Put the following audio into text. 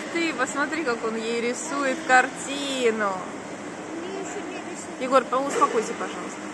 ты, посмотри, как он ей рисует картину. Егор, успокойся, пожалуйста.